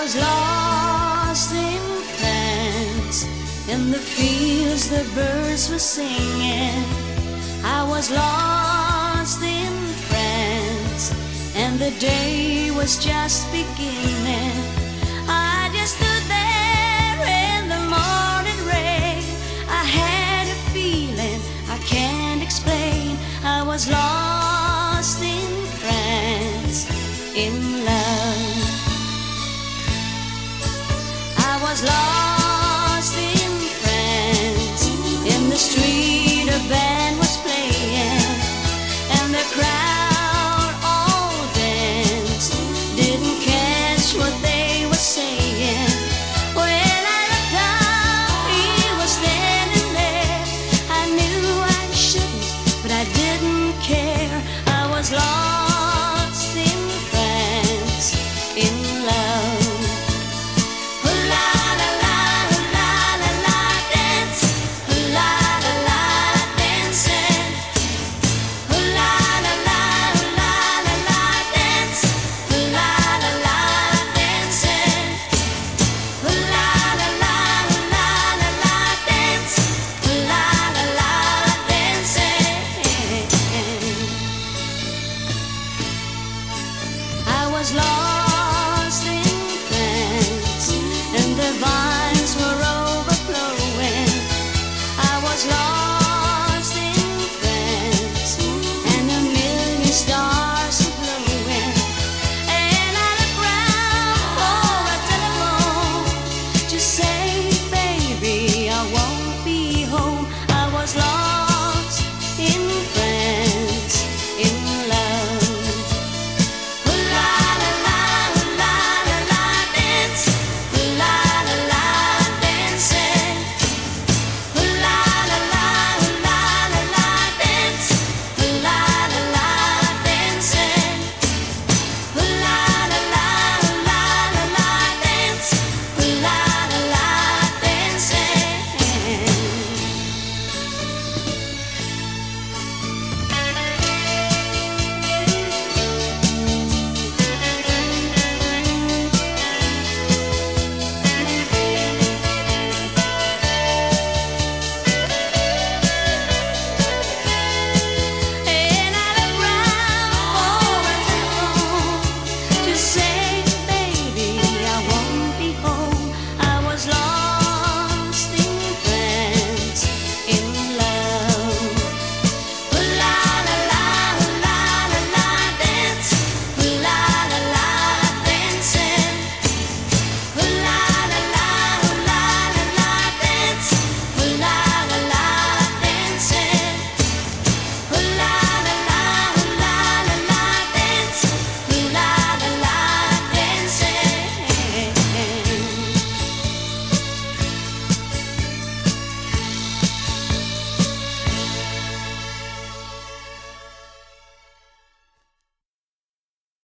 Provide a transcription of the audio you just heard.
was lost in France, in the fields the birds were singing. I was lost in France, and the day was just beginning. I just stood there in the morning rain. I had a feeling I can't explain. I was lost in France, in love. I was lost